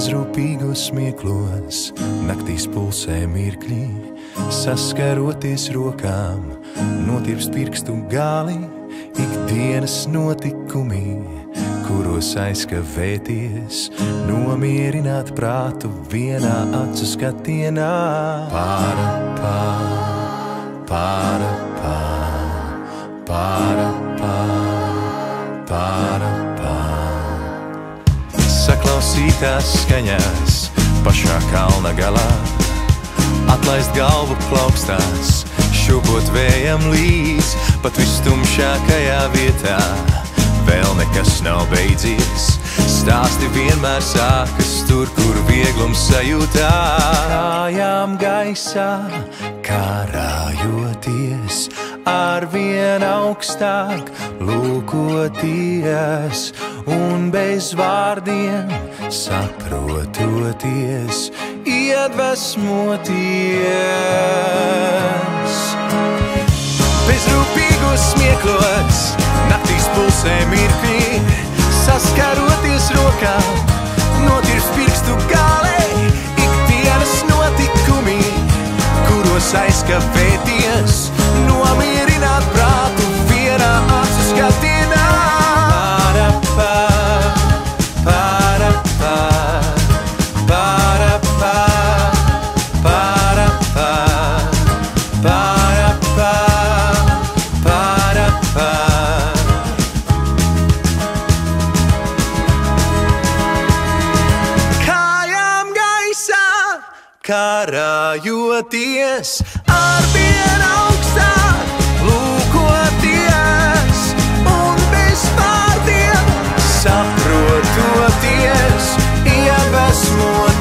bezrūpīgos smieklos, naktīs pulsē mirkļi, saskaroties rokām, notirpst pirkstu gali, ikdienas notikumi, kuros aizkavēties, nomierināt prātu vienā acu skatienā. Pāra, pāra, pāra, pāra. Saklausītās skaņās pašā kalna galā, atlaist galvu plaukstās, šūpot vējam līdz, pat vistumšākajā vietā. Vēl nekas nav beidzies, stāsti vienmēr sākas tur, kur vieglums sajūtā. Kājām gaisā, karājoties, arvien augstāk lūkoties, un bez vārdiem saprototies, iedvesmoties. Bezrūpīgos smieklos, naktīs pulsē mirkļi, saskaroties rokām, notirpst pirkstu galē, ikdienas notikumi, kuros aizkavēties, nomierināt prātu vienā acu skatienā. Karājoties, arvien augstāk lūkoties, un bez vārdiem saprototies, iedvesmoties.